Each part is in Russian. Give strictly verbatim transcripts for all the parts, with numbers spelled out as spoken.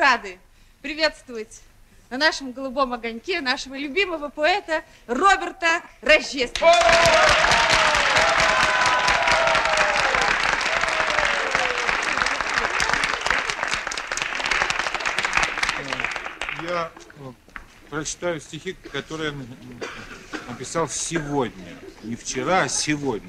рады приветствовать на нашем голубом огоньке нашего любимого поэта Роберта Рождественского. Я прочитаю стихи, которые написал сегодня. Не вчера, а сегодня.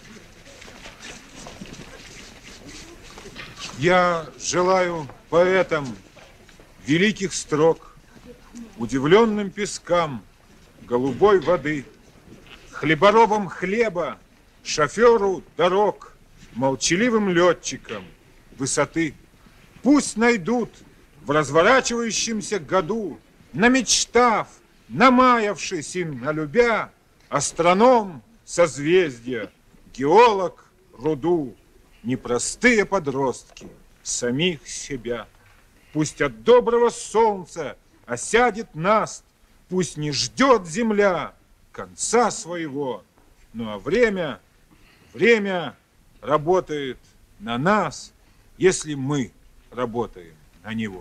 Я желаю поэтам великих строк, удивленным пескам голубой воды, хлеборобам хлеба, шоферу дорог, молчаливым летчикам высоты. Пусть найдут в разворачивающемся году, намечтав, намаявшись им налюбя, астроном созвездия, геолог руду, непростые подростки самих себя. Пусть от доброго солнца осядет наст, пусть не ждет земля конца своего, ну а время, время работает на нас, если мы работаем на него.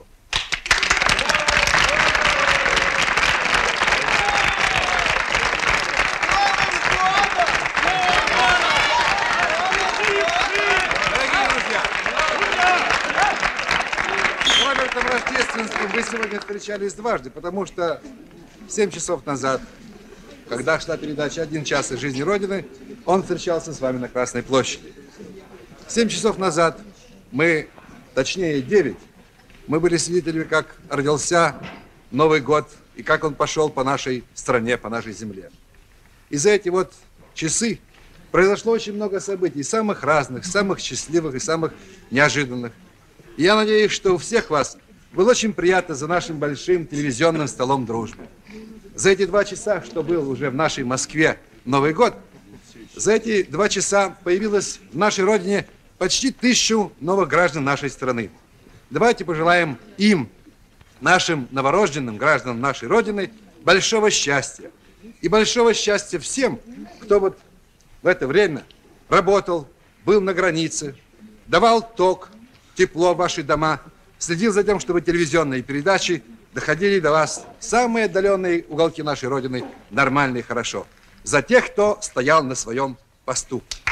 Рождественским вы сегодня встречались дважды, потому что семь часов назад, когда шла передача «Один час из жизни Родины», он встречался с вами на Красной площади. Семь часов назад мы, точнее девять, мы были свидетелями, как родился Новый год и как он пошел по нашей стране, по нашей земле. И за эти вот часы произошло очень много событий, самых разных, самых счастливых и самых неожиданных. И я надеюсь, что у всех вас было очень приятно за нашим большим телевизионным столом дружбы. За эти два часа, что был уже в нашей Москве Новый год, за эти два часа появилось в нашей родине почти тысячу новых граждан нашей страны. Давайте пожелаем им, нашим новорожденным гражданам нашей родины, большого счастья. И большого счастья всем, кто вот в это время работал, был на границе, давал ток, тепло в ваши дома, следил за тем, чтобы телевизионные передачи доходили до вас в самые отдаленные уголки нашей Родины нормально и хорошо. За тех, кто стоял на своем посту.